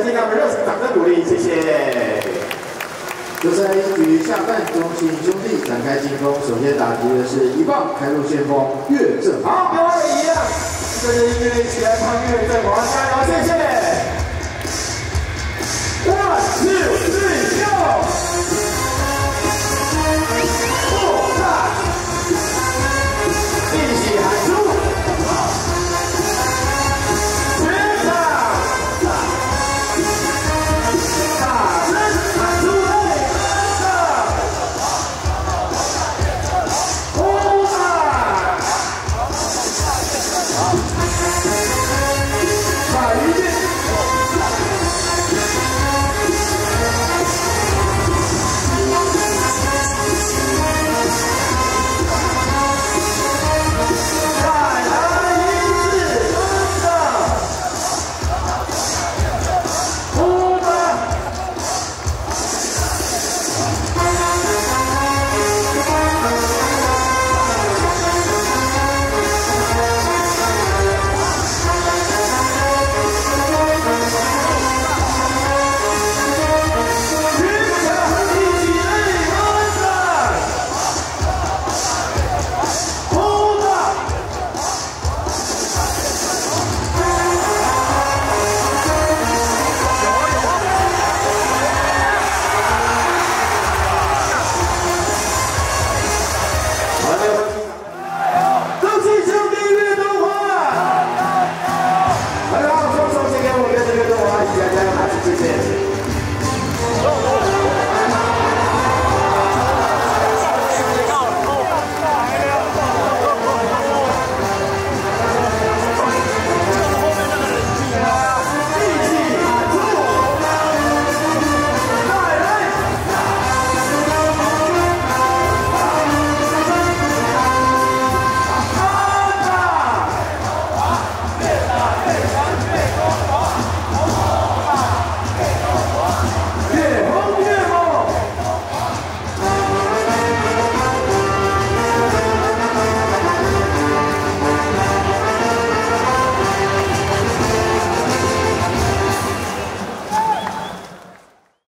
请他们热情掌声鼓励，谢谢。 就在一局下半，中信兄弟展开进攻，首先打击的是一棒开入先锋岳正。 好，跟我们一样，跟着音乐一起来唱乐正，我们加油，谢谢。